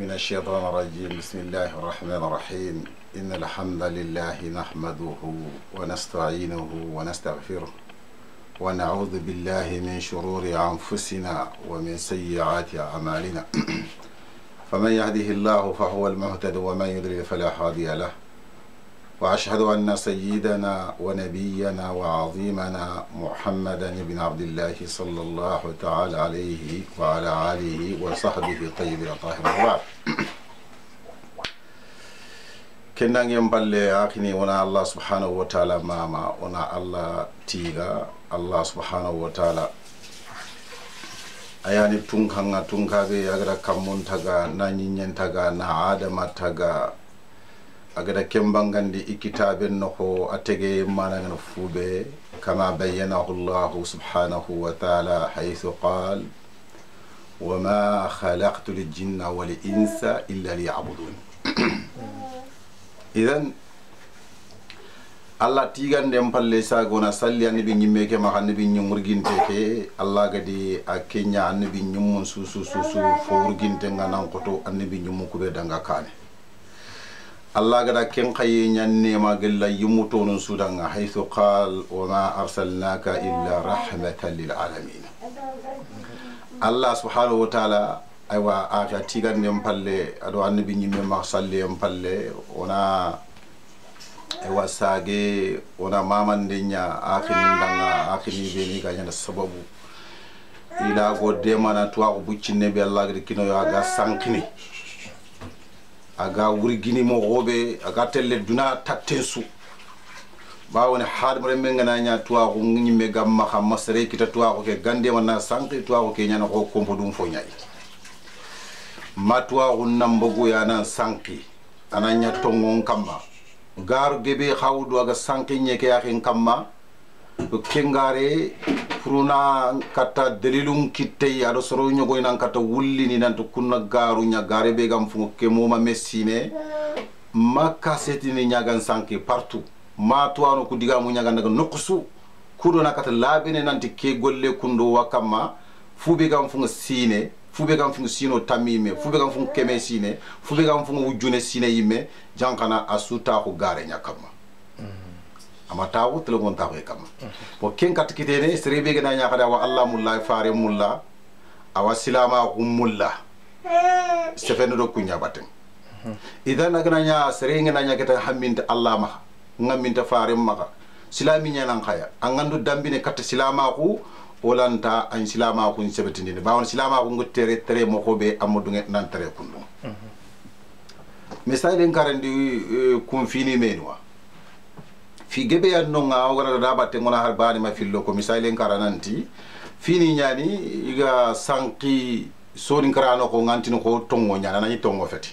من الشيطان الرجيم. بسم الله الرحمن الرحيم. إن الحمد لله نحمده ونستعينه ونستغفره ونعوذ بالله من شرور أنفسنا ومن سيئات أعمالنا فمن يهده الله فهو المهتد ومن يضلل فلا هادي له وأشهد أن سيدنا ونبينا وعظيمنا محمدا بن عبد الله صلى الله تعالى عليه وعلى آله وصحبه الطيبين الطاهرين. كنا ينبغي أخني ونا الله سبحانه وتعالى ماما ونا الله تيغا الله سبحانه وتعالى ayani tunkanga tunkabe agada kamun taga na nyinyen taga na adama taga agada kembangandi ikitaben noko atege mananga fube kama bayyanahu Allah subhanahu wa ta'ala haythu qala wama khalaqtu al-jinna wal insa illa liya'budun. Idan Allah tigande mpalle sagona salli annabi nyimme ke ma annabi nyumurginte ke Allah gadi akenya annabi nyumun susu fowurginte nganan koto annabi nyumu kube danga kane Allah gada ken khaye nyanne ma gella yumuto non sudanga haythu qal wa ma arsalnaka illa rahmatan lil alamin. Allah subhanahu wa ta'ala aywa aka tigande mpalle ado annabi nyimme ma salli mpalle ona ewa sage ona mamandenya akhini beni ganya sababu ila go demana tuwa ko buccine be Allah gadi kino aga sankini aga wurgini mo robe aga telle duna tattensu bawone hadmare mengana nya tuwa ko nyimme gamma xam masare kita tuwa ko ke gande wana sanki tuwa ko ke nyana ko kompo dum fo nyai matwa ko nambogo yana sanki ananya tongon kamba gar gebe khawdu aga sanki nyeke yakin kamma kengare furuna kata delilum kitte ado soro nyogo nan kata wullini nan to kunna garu nya gare be gam fu ke moma messine makka setini nyagan sanki partout ma tuano ku diga mu nyaga daga nokusu kudo nakata labine nanti ke golle kundo wakama fube gam fu sine fube gam fu sino tamime fube gam fu keme sine fube gam fu wujune sine yimme jankana asuta ko gare nyakama amata ko telefon ta ko kama bo ken kat kitene serebe gana nya kada wa Allah mulla fare mulla awa silama mulla stefano do kunya baten idan agana nya serenge na nya keta hamminta Allah ma ngaminta fare maka silami nya nan khaya angandu dambine kat silama ko olanta an silama ko sebetindine bawon silama ko ngotere tere mo ko be amudu nan tere kundu misali karandi kunfini menwa fi gebe ya nonga wala da batte ngona har bani ma fillo ko misali karananti fini nyani iga sanki soni karano ko ngantino ko tongo nyana nani tongo feti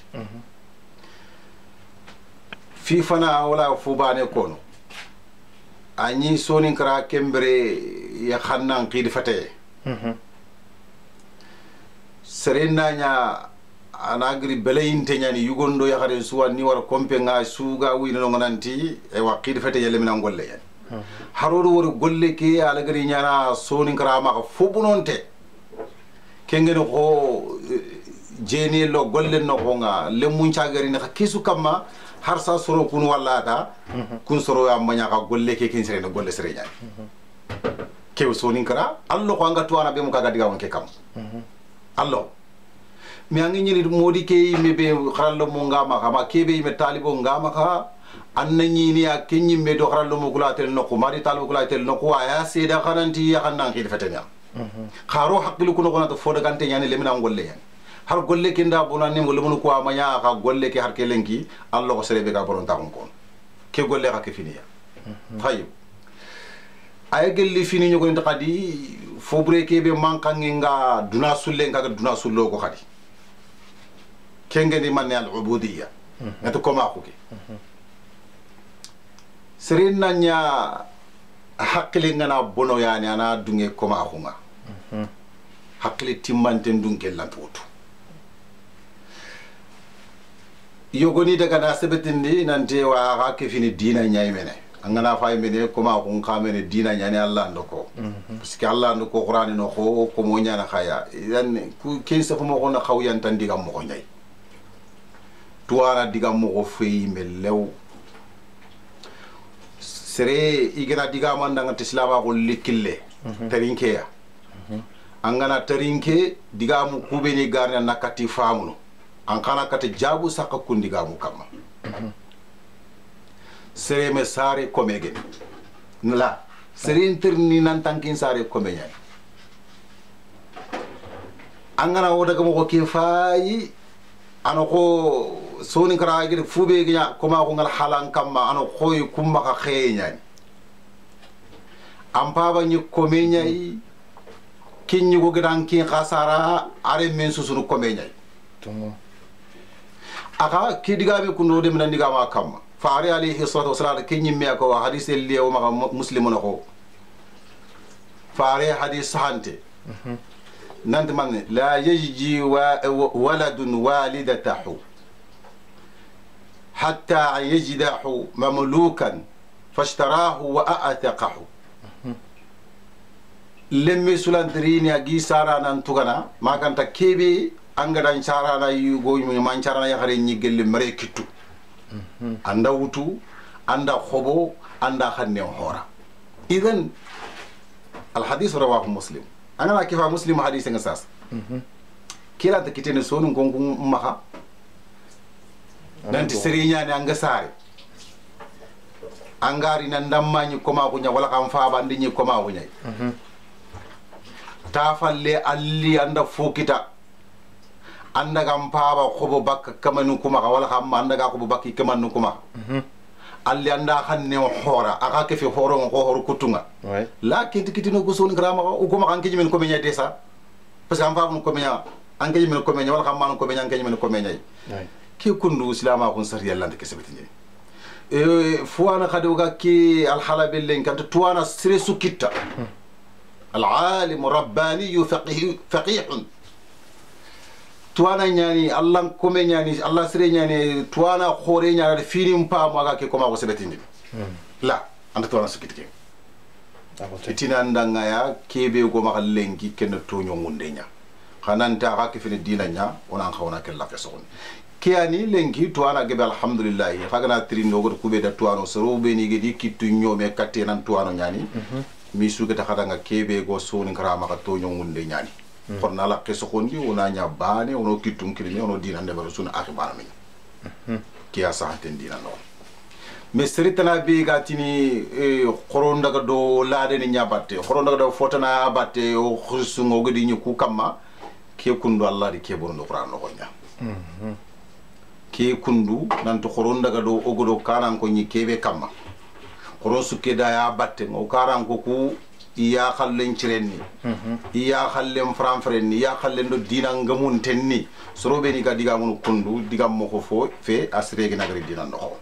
fi fana wala fu bane kono anyi soni kara kembere ya khannan qid fate serena nya anagri belayinte nyani yugondo ya khare suwa ni war kompe nga suga wi no ngonanti e waqid fete yele mina golle yan harodo wor golle ke alagari nyana soni krama fobunonte kengeno ko jeni lo golle no ko nga le muncha gari na kisu kama har sa soro kun wallata kun soro ya manya ka golle ke kin sere no golle sere nyani ke soni kra allo ko nga tuana be mu kaga diga wonke kam allo mi angi nyini modi ke mebe kharallo mo ngama kama kebe me talibo ngama ka anna nyini ya kenyi me do kharallo mo gulatel nokko mari talibo gulatel nokko aya seda khananti ya khannan ke fatanya kharo haqilu kuno kona to foda gante nyani lemina ngolle yan har golle ke nda bonani mo lemun ko amanya ka golle ke har ke lenki allo ko serebe ka boron ta kon ke golle ka ke finiya tayib ay gelli fini nyugo nda kadi fobre ke be mankangi nga duna sulle nga duna sullo ko kadi kengeni manne al ubudiyya neto koma ko ke serena nya hakle ngana bono yani ana dunge koma ko nga hakle timmante dunge lantoto yogoni daga na sebetindi nante wa ga ke fini dina nyaay mene angana fay mene koma ko ngamene dina nyaani Allah ndoko parce que Allah ndoko Qur'an no ko mo nyaana khaya yan ku ken sa ko mo ko na khawyan tan digam mo ko nyaay tuwana diga mo feyi melew sere igena diga mandanga tislama ko likille tarinkeya angana tarinke diga mu kubeni garna nakati famuno an kana kata jabu saka kundiga mu kama sere me sare komegen nla sere interni nan tankin sare komenya angana wodaga mo ke fayi anoko soni kara gidi fube gnya koma ko ngal halan kamma ano khoy kumma ka khenya ampaba ni komenya yi kinni go gidan kin khasara are men susunu komenya aka kidiga be kundo de men ndiga ma kamma faari alayhi salatu wassalam kinni me ko hadith li o ma muslimun ko faari hadith sahante نانت من لا يجي ولد والدته حتى يجده مملوكا فاشتراه وأعتقه لمي سلانترين يجي سارانا نتوغانا ما كانت كيبي أنغران سارانا يغوي من سارانا يخرين يجل مريكتو anda wutu anda khobo anda khanne hora إذن الحديث رواه مسلم أنا كيف مسلم حديث نساس كلا تكتين سون كونكم مها نانتي سرينيا نانغساري angari na ndammanyi koma kunya wala kam faaba ndinyi koma kunya tafalle alli anda fokita anda gam faaba khobo bakka kamanu kuma wala kam anda ga khobo bakki kamanu kuma alli anda khanne hora aka ke fi horo ko horo kutunga la kinti kitino ko son grama o ko ma kan kijimen ko menya desa parce que am faam ko menya an kijimen ko menya wala kam man ko menya an kijimen ko menya ki kundu islama ko sar yalla ndike sebetini fuana khadouga ki al halabil len kan tuwana stresu kitta al alim rabbani faqih tuwana nyani allah kome nyani allah sire nyani tuwana khore nyani firim pa maga ke koma ko sebetindi la anda tuwana sukitike itina ndanga ya kebe go ma lengi ken to nyongunde nya khananta ga ke fini dina nya ona khawna ke la kesoni kiani lengi tuwana gebe alhamdulillah fagana trindo go kube da tuwano soro be ni gedi kitu nyome katte nan tuwano nyani mi sugata khadanga kebe go soni krama ka to nyongunde nyani korna la keso khondi ona nya bane ono kitum kilini ono dina ndebaro suna akhibana min kiya sahaten dina no mais seritana be gatini khoronda ga do laade ni nyabatte khoronda ga do fotana abatte o khursungo godi ni ku kamma ke kundu allah di ke bono qur'an no gonya ke kundu nanto khoronda ga do ogodo kanan ko ni kebe kamma khoro sukke da ya batte o karan ko ku iya khallen cirenni iya khallen franfrenni iya khallen do dina ngamun tenni sorobe ni ga diga mun kundu diga mo ko fo fe asrege nagari dina no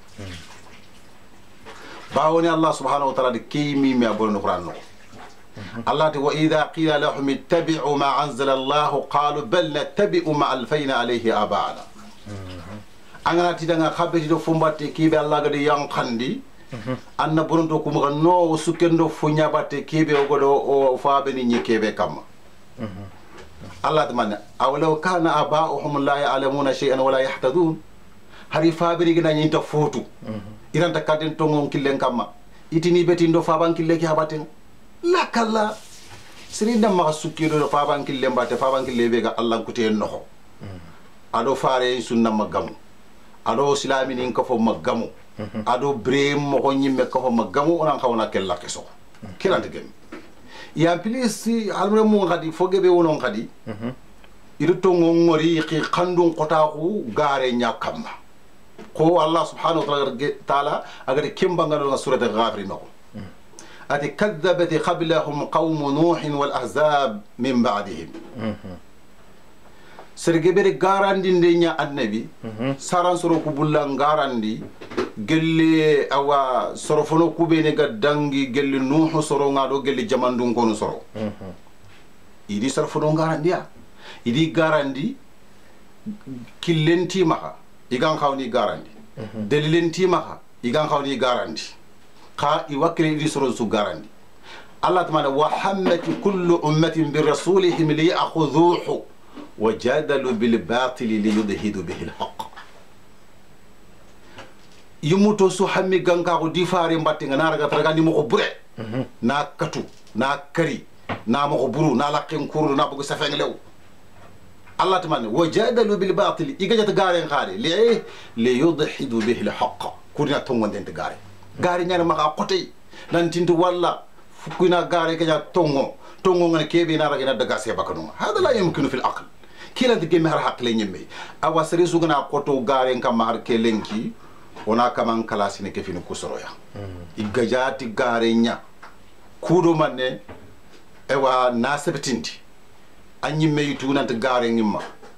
باوني الله سبحانه وتعالى كيمي ما يقولون القرآن الله وإذا قيل لهم اتبعوا ما أنزل الله قالوا بل نتبع ما ألفينا عليه آباءنا أنا تيجي خبرتي دو فمباتي كيبي الله قد ينقندي أنا برونتو كمغنو سكندو فنيا باتي كيبي وقدو فابني نيكيبي كم الله تمنى أولو كان آباؤهم لا يعلمون شيئا ولا يحتدون هري فابني جنا ينتفوتو iranta kaden tongon killen kamma itini betindo faban kille ki habaten la kala sirinda ma sukkido do faban kille mbate faban kille be ga allah kuté noxo ado faare sunna magamu ado islaminin ko fo magamu ado brem mo ko nyimme ko fo magamu onan xawna kella keso kilante gem ya pilisi almre mo ngadi fogebe wonon ngadi ido tongon ngori xi xandun qotaxu gaare ñakamma ko Allah subhanahu wa ta'ala agar kimba ngalo sura al-ghafir nako ati kadzabat qablahum qaum nuh wal ahzab min ba'dihim sergebere garandi ndenya annabi saran soro ku bullan garandi gelle awa sorofono kubene ga dangi gelle nuh soro ngado gelle jamandun kono soro idi sorofono garandi ya idi garandi killenti maka igan khawni garandi delilenti maka igan khawni garandi kha i wakri di soro su garandi allah tamana wa hammat kullu ummatin bi rasulihim li ya'khudhuhu wa jadalu bil batil li yudhidu bihi al haqq yimuto su hammi ganka ko di faare mbatte nga naraga taraga ni mako bure na katu na kari na mako buru na laqin kuru na bugu safeng lew Allah tamane wajadalu bil batil igajata garen khare li yudhidu bihi al haqq kurina tongon den gare gare nyana maka qote nan tintu walla fukuna gare kanya tongo ngana kebe na raga na daga se bakano hada la yumkinu fil aql kila de gemar haqle nyemme awa sere sugana qoto gare kam har kelenki ona kaman kalasi ne kefini kusoroya igajati gare nya kudo manne ewa nasabtinti anyi meyitu nanta gare ngimma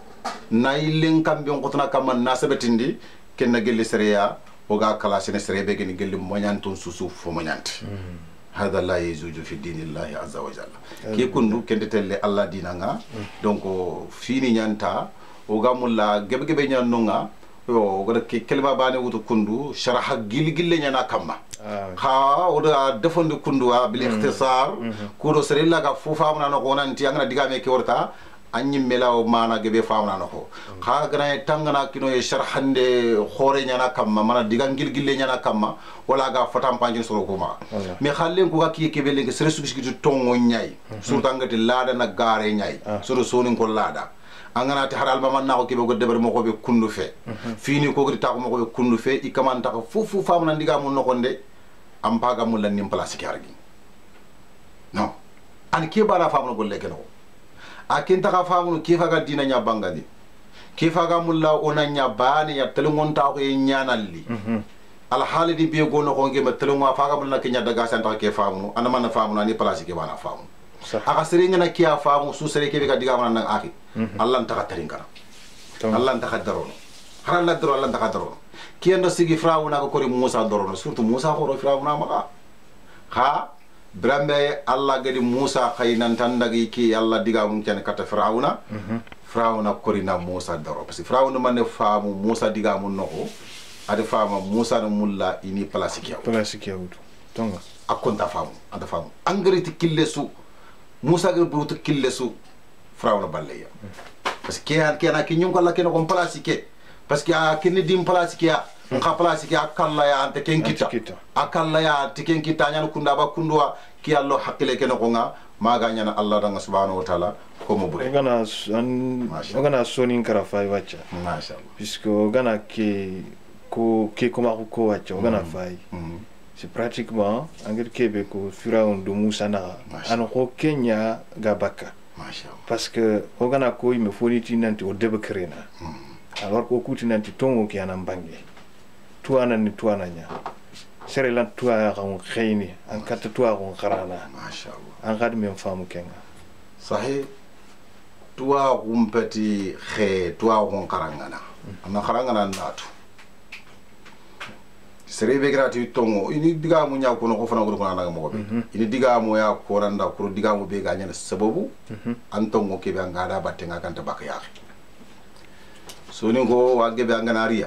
nailen kambe on qotna kam nasabtindi kenna gelle sereya oga kalasi ne serebe geni gelle moñantun susu fo moñante hada la yajuju fi dinillahi azza wa jalla ke kundu kende telle alla dinanga donc fini nyanta oga mulla gebe gebe nyanunga yo goda ke kelma bane wuto kundu sharaha gilgille nyana kamma ha oda defonde kundu wa bil ikhtisar kudo serilla ga fufa mona no gonanti angana digame ke worta anyi melaw mana gebe famna no ko ha gana tangana kino e sharhande khore nyana kamma mana digan gilgille nyana kamma wala ga fatam panjin soro ko ma me khallen ko ga ki ke bele sere sugitu tongo nyai surtangati lada na gare nyai soro sonin ko lada angana ti haral man na ko ke go debar mo ko be kundu fe fini ko gri ta ko mo ko be kundu fe i kamanta ko fufu famna ndiga mun no konde am paga mun lan nim place ki argi non an ke bala famna golle ke no akin ta ka famnu kifa ga dina nya bangadi kifa ga mulla ona nya bani ya telngon ta ko nyanalli al halidi be go no ko ngema telngo fa ga mulla ke nya daga san ta ke famnu ana man famnu ani place ke bana famnu aka seringa na kiya famnu su sere ke be ga diga man nan akhi Allah ta ka tarinkara Allah ta ka darono haran la daro Allah ta ka darono kiyanda sigi frauna ko kori Musa darono surtout Musa ko ro frauna maka ha Brambe Allah gadi Musa khaynan tandagi ki Allah diga mun ken kata Firauna Firauna korina Musa daro parce que Firauna man faamu Musa diga mun noko ade faama Musa no mulla ini place kiyaw tonga akonta faamu ada faamu angriti killesu Musa gadi burutu killesu Firauna balleya parce que kena ki nyum ko la ken ko place ke parce que a ken dim place ke nka place ki akalla ya ante ken kita akalla ya tiken kita nyana kunda ba kundwa ki allo hakile ken ko nga maga nyana Allah danga subhanahu wa ta'ala ko mo bure gana sonin kara fay wacha mashallah puisque gana ki ko ko wacha gana fay c'est pratiquement angir kebe ko firaun do Musa na an ko Kenya gabaka mashallah parce que gana ko me foniti nanti o debe krena alors ko kuti nanti tongo ki anan bangi tuana ni tuana nya sere lan tuwa ron khayni an kata tuwa ron kharana mashallah an gad men famu kenga sahih tuwa gumpati khe tuwa ron karangana ana karangana natu sere be grati tongo ini diga mu nya ko no ko fana ko na mo be ini diga mu ya ko randa ko diga mu be ga nya sababu an tongo ke be ngada batte nga kanta bakaya so ni go wa gebe nganaria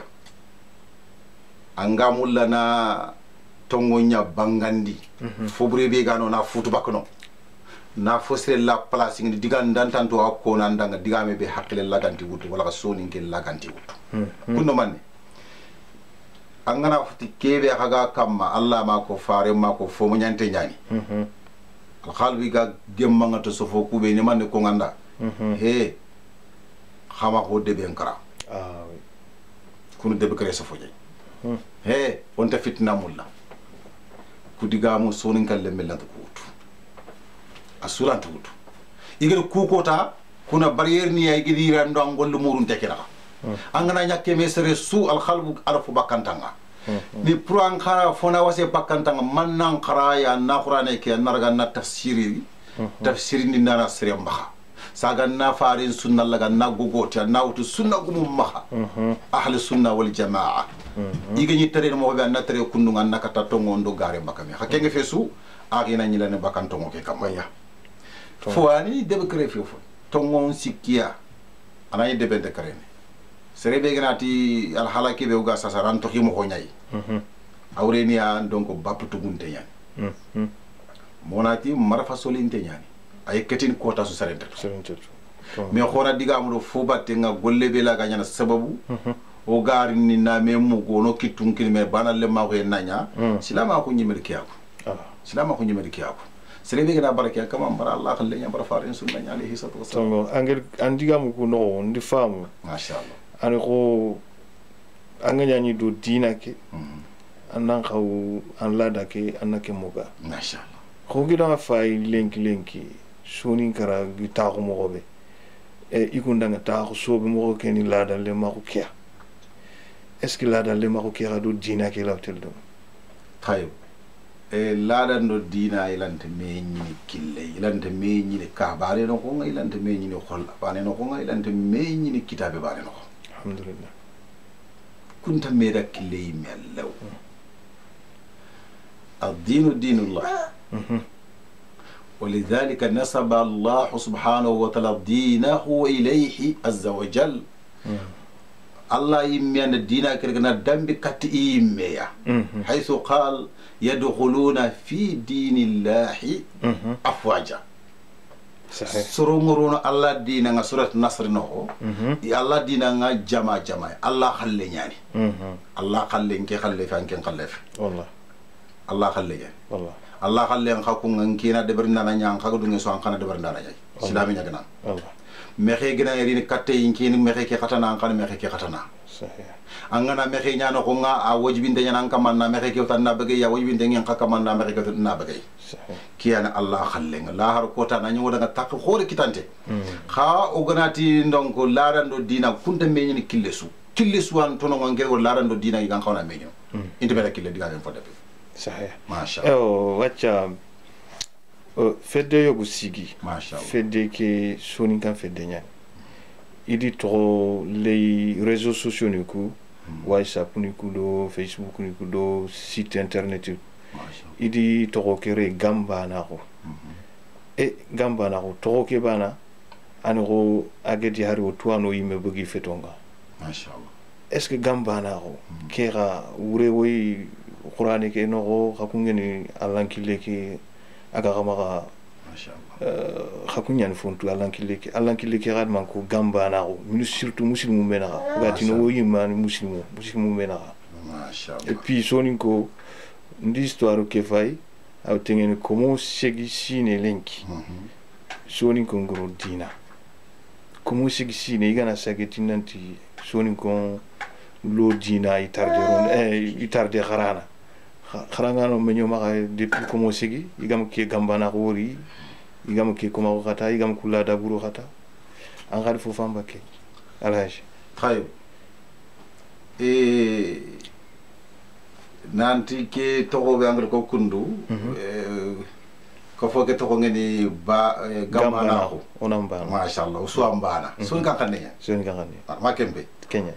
anga mulla na tongo nya bangandi fobre be gano na futu bakno na fosre la place ngi digan dantanto akko na ndanga digame be hakle laganti wutu wala so ni ngel laganti wutu kunno manne angana futi kebe haga kamma Allah ma ko fare ma ko fo mo nyante nyani al khalbi ga gemma ngato so fo kube ni manne ko nganda he khama ko debe nkara oui kunu debe kare so fo jey he on ta fitna mulla ku digamu sonin kalle melanta ko wutu asulanta wutu igel ku kota kuna barrière ni ay gidi rando ngol murun tekira angana nyakke mesere su al khalbu alfu bakantanga ni pran khara fona wase bakantanga mannan khara ya na qur'ane ke narga na tafsiri ni nara sere mbaha saga na farin sunna laga na gogoti na wutu sunna gumum maha ahli sunna wal jamaa igani tere mo be na tere kundu nganna kata tongo ndo gare makame hakenge fesu agina nyilane bakantongo ke kamaya fowani debe kre fofo tongo sikia anay debe de karene serebe ganati al halaki be uga sasaran to himo ko nyai awrenia donc baputu gunte nyani monati marafa solinte nyani ay ketin kota su sarenta me khona diga mu do fo batte nga golle be la ganyana sababu o gari ni na me mu gono kitun kilme bana le ma ko nanya silama ko nyimel kiyako silama ko nyimel kiyako selebe gina baraka kama bara Allah khalle nya bara farin sunna nya alayhi salatu wassalam angel andiga mu ko no ndi famu masha Allah ani ko anganya ni do dina ke anan xaw an lada ke anake moga masha Allah ko gida fay lenki soni kara gi taxu mo gobe e ikunda nga taxu sobe mo ko ni lada le ma ko kiya est ce que lada le ma ko kiya do dina ke lawtel do tayo e lada no dina ilante me nyini kille ilante me nyini ka bare no ko ilante me nyini khol bane no ko ilante me nyini kitabe bare no alhamdulillah kunta me da kille mi allaw الدين دين الله ولذلك نسب الله سبحانه وتعالى دينه إليه عز وجل الله يمين الدين كرنا دم بكت إيميا حيث قال يدخلون في دين الله أفواجا صحيح سرورون الله ديننا سورة النصر نهو الله ديننا جماع الله خلي يعني الله خلي كي خلي فان كي خلي والله Allah khalle والله Allah khalle an khakku ngina de berna na nyang khakku dungi so an khana de berna na jay islami nyagana والله mexe gina yeri ni katte yinkini mexe ke khatana an khana mexe ke khatana صحيح angana mexe nyano ko nga a wajibinde nyana kan man na mexe ke tan na bege ya wajibinde ngen khaka man na mexe ke na bege صحيح kiyana Allah khalle nga la har ko ta na nyoda nga tak khore kitante kha o ganati ndonko larando dina kunta meñini killesu an tono ngel wala larando dina yi gan khawna meño intimera kille diga en fodde صحيح ما شاء الله واتشا فدي يوغو سيغي ما شاء الله فدي كي سونين كان فدي نيان إدي ترو لي réseaux sociaux نيكو واتساب نيكو دو فيسبوك نيكو دو سيت انترنت ما شاء الله إدي ترو كيري غامبا ناكو غامبا ناكو ترو كي بانا انو اگدي هارو توانو يمه بغي فتونغا ما شاء الله اسكو غامبا ناكو كيرا وري وي Qur'ani ke no khakungeni allankille ke aga gamaga mashallah khakunyan fontu allankille ke gadman ko gamba na ko minu surtout muslimu mena gati no yimani muslimu mena mashallah et puis sonin ko ndi histoire ke fay aw tengeni comment segi sine lenki sonin ko ngoro dina comment segi sine igana sageti nanti sonin ko lo dina itarde kharana kharangano menyo maka depuis comment sigi igam ke gambana wori igam ke koma khata igam kula da buru khata an gari fo famba ke alhaji tayo nanti ke togo be angre ko kundu ko fo ke togo ngeni ba gambana ko onam ba mashallah so ambana so kan kanne ma kembe kenya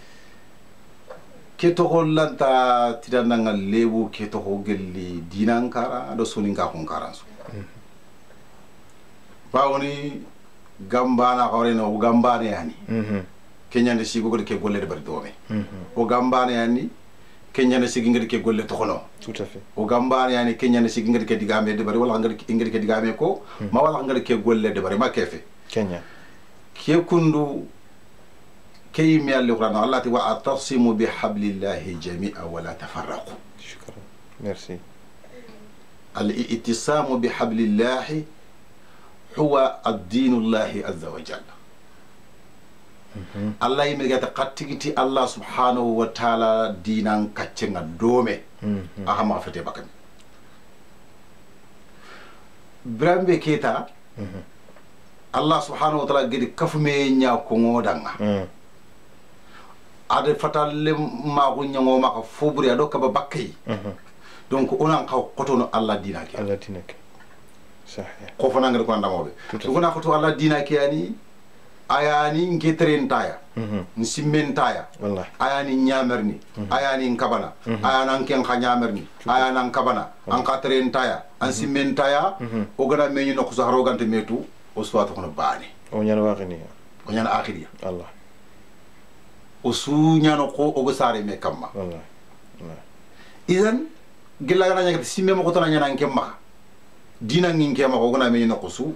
ke togo lanta tidana lebu ke togo gelli dinankara do soninga ko karanso bawoni gambana hore no gambane yani kenya ne sigo ko ke golle de bari doome o gambane yani kenya ne sigi ngadi ke golle tokono tout à fait o gambane yani kenya ne sigi ngadi ke digame de bari wala ngadi ke digame ko ma wala ngadi ke golle de bari ma kefe kenya ke kundu كيم يالي قرآن الله تي واعتصموا بحبل الله جميعا ولا تفرقوا شكرا ميرسي الاعتصام بحبل الله هو الدين الله عز وجل الله يمي تقتيتي الله سبحانه وتعالى دينان كاتشنا دومي اهم فتي بكم برامبي كيتا الله سبحانه وتعالى غير كفمي نيا كونغودانغا ade fatalle ma ko nyango maka foburi ado ka bakkay donc onan ka kotono Allah dina ke sahih ko fana ngar ko ndamobe to gona ko to Allah dina ke yani ayani ngetren taya nsimmen taya wallahi ayani nyamerni ayani nkabana ayana nken khanyamerni ayana nkabana an ka tren taya an simmen taya o gana meñu no ko so harogante metu o swata kono baani o nyana waxini o nyana akhiriya Allah o suñano ko o go sare me kamma wallahi idan gilla gana nyaka simme mo ko tan nyana ngem maka dina ngin ke mako gona me no ko su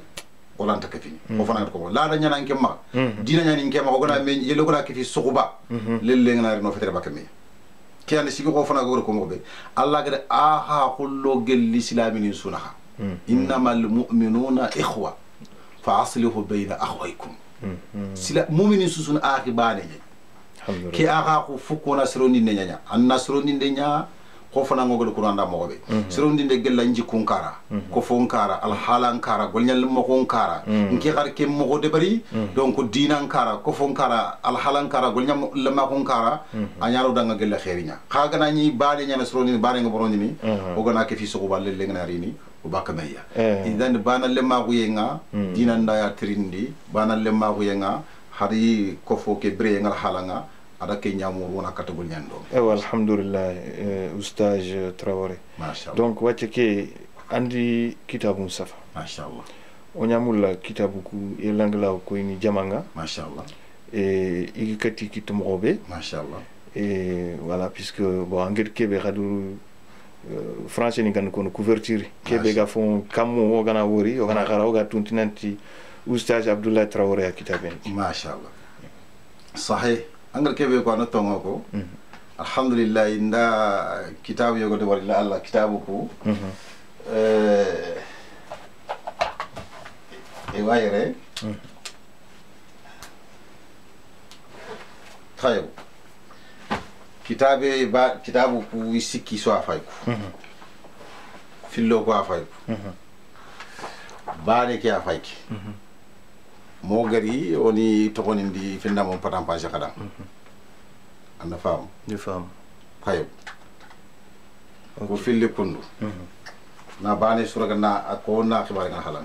olanta kafini o fana ko la da nyana nkema dina nyani nkema ko gona me yelo gona kafi sukuba lelle ngana no fetere bakame kiyande sigi ko fana go ko mo be allah gade aha kullo gel islamini sunaha innamal mu'minuna ikhwa fa aslihu bayna akhwaykum sila mu'minin susun akhi bane ki aga ko fukko nasroni nyanya an nasroni nya ko fana ngogol ko anda mo be sirondin de gella nji kunkara ko fonkara al halankara gol nyal mo konkara nki xar ke mo de bari donc dinankara ko fonkara al halankara gol nyam lama konkara anyaro danga gella khairinya khaga na ni baade nyana sirondin baade ngoroni ni o gona ke fi so ko balle le ngana rini o bakamenya idan bana lemma ko yenga dinan da ya trindi bana lemma ko yenga hari ko fo ke bre ngal halanga ada ke ñamur wona katagol ñando alhamdulillah oustage Traoré donc wacce ke andi kitabu safa machallah o ñamulla kitabu ku e langla ko ni jamanga machallah e igi kati kitum robe machallah et voilà puisque bon angir kebe khadu français ni kan ko couverture kebe ga fon kamu o gana wori o gana khara o ga tuntinanti oustage Abdoulaye Traoré a kitaben machallah sahih angal kebe ko no tongo ko alhamdulillah inda kitabu yogo de wala Allah kitabu ko e wayre tayo kitabu ko isiki so afay ko fillo ko afay ko baane ki afay ki mo gari oni tokonindi fenda mon patam pa jakada anda fam ni fam kayo ko fille kundu na bane suraga na ko na xibar nga halan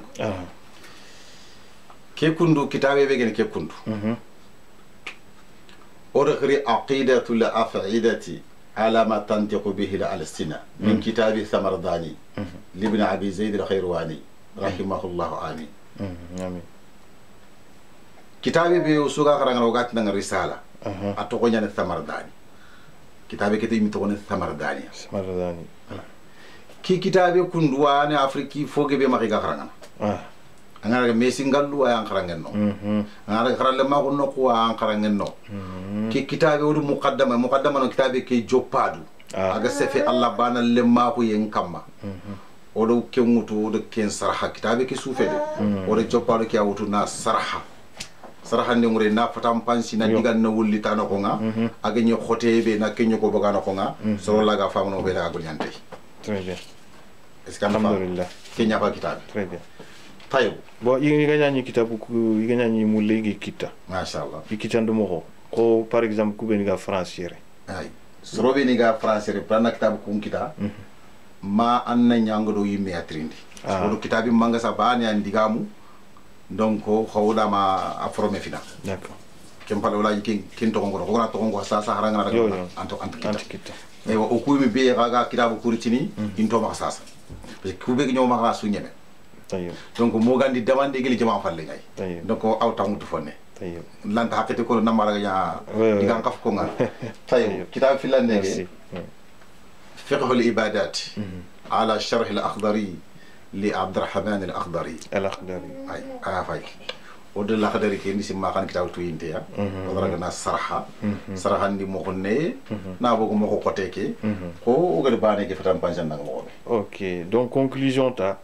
ke kundu kitabe be gen ke kundu ورغري عقيدة الأفعدة على ما تنطق به الألسنة من كتاب ثمرداني لابن أبي زيد الخيرواني رحمه الله آمين آمين كتابي بيوسوغا خران روغات نغ رسالة أتوقع نغ ثمرداني كتابي كتابي متوقع ثمرداني كي كتابي كندواني أفريكي فوقي بمخيغا خران angara mesingallu ay ankarangenno angara kharalle ma ko nokku ankarangenno ki kitabe wudu muqaddama no kitabe ke joppadu aga sefe Allah bana lemma ko yen kamma odo kengutu odo ken sarha kitabe ke sufede odo joppadu ke awutu na sarha ne ngure na fatam pansi na digal na wulli tan ko nga aga nyi khotebe na kenyo ko bagana ko nga so laga famno be la ko nyante très bien est-ce que alhamdulillah kenya fa kitabe très bien tayo bon yiga nyani kitabu ku yiga nyani mu legi kita mashallah ikita ndumo ko par exemple ku beni ga français ay sorobe ni ga français prana kitabu ku kita ma anna nyangdo yimme atrindi so kitabi manga sa bani andigamu donc xawda ma aforme fina d'accord kem pala wala kin to ngoro ko na to ngoro sa haranga na anto kita e o ku mi be ga kitabu kuritini into ma sasa parce que ku be nyoma ga su nyeme donc mo gandi demande geli jama falle ngay donc aw tamutu fonne lanta hakete ko namara ya digan kaf ko ngal tayo kitab filan nege fiqh al ibadat ala sharh al akhdari li Abdurrahman al akhdari ay fay o de la akhdari ke ni simma kan kitab to yinte ya wala na sarha ndi mo konne na bogo mo ko koteke ko o gade bane ke fatam panjan nang mo ok donc conclusion ta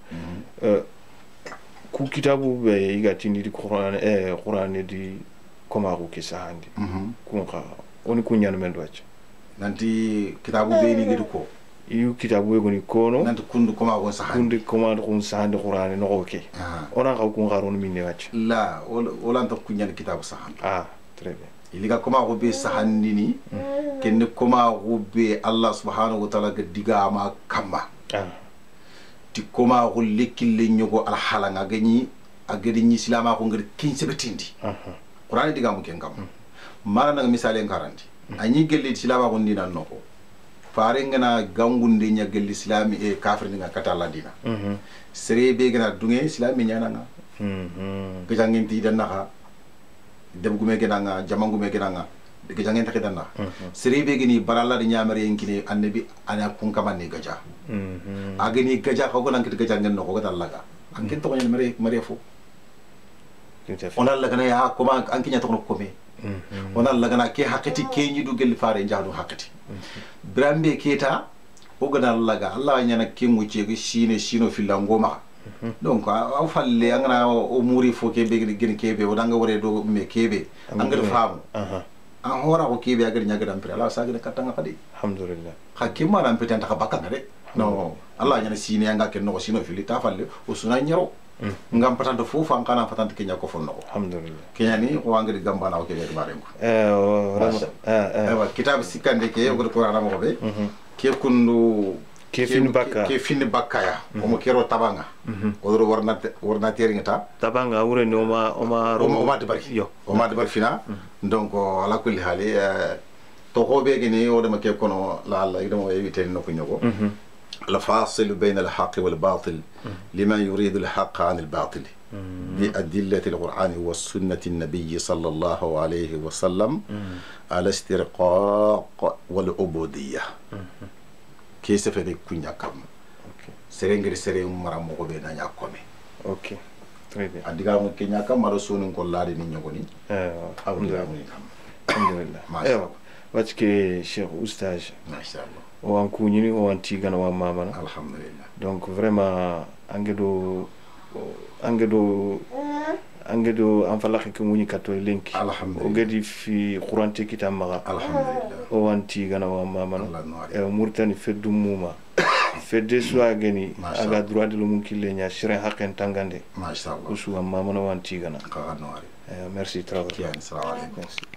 ku kitabu be igatini di Qur'an di komaru ke sahandi kun ka oni kunyana men doacha nanti kitabu be ni gidu ko yu kitabu be ni kono nanti kundu komaru sahandi sahandi Qur'an no ko ke ona ka kun garon min ne wacha la wala to kunyana kitabu sahandi très bien iliga komaru be sahandi ni ken komaru be Allah subhanahu wa ta'ala ga diga ma kamba ti koma ko lekkille ñogo al halanga gani agadi ñi silama ko ngir kin sebetindi qur'an diga mu ken kam mara na misale ngaranti anyi gelle silama ko ndina noko faare ngana gangunde nya gelle islami e kafir nga katala dina sere be gana dunge islami nyana nga ke jangenti dan naka dem gume gena nga jamangume gena nga de jangen takida na sere be gani baralla di nyamare yankine annabi ana kun kamane gaja agani gaja ko nan kiti gaja ngen no ko dalaga anken to nyen mare fo ona lagana ya koma an kinya to ko me ona lagana ke hakati ke nyi du gel faare jaadu hakati brambe keta o gana laga Allah nyana ke mu ce ga shino filangoma donc a falle angana o muri fo ke be gin kebe o danga wore do me kebe angal faamu an hora ko kebe agar nyaga dam pira Allah saga katanga kadi alhamdulillah hakima ram petan ta bakka de no Allah nyana sine anga ke no sino fili ta falle o suna nyaro ngam patante fofu an kana patante kenya ko fonno alhamdulillah kenya ni o angari gambana o ke be bare ko kitab sikande ke o ko rama ko be ke kundu ke fin bakka ya o mo kero tabanga o do warna teri ngata tabanga wure no ma de bari yo o ma de bari fina donc ala kulli hali to ko be gene o de ma ke kono la Allah idamo evite no ko nyogo الفاصل بين الحق والباطل لمن يريد الحق عن الباطل بأدلة القرآن والسنة النبي صلى الله عليه وسلم على استرقاق والعبودية كيف فدي كنيا كم سرينغري سرين مرام مغبي نانيا كومي اوكي très bien adiga mo kenya kam maro sunu ko laade ni nyogoni alhamdulillah ايوه واتكي شيخ استاذ ما شاء الله o an kuñini o an tigana wa mamana alhamdulillah donc vraiment angedo an falaki ko muñi katto lenki o gadi fi qur'ante kita maga alhamdulillah o an tigana wa mamana e murtani feddu muma fedde suwa gani aga droit de l'homme kille nya shirin haqqen tangande ma sha Allah ko suwa mamana wa an tigana ka anwari merci travail assalamu alaikum merci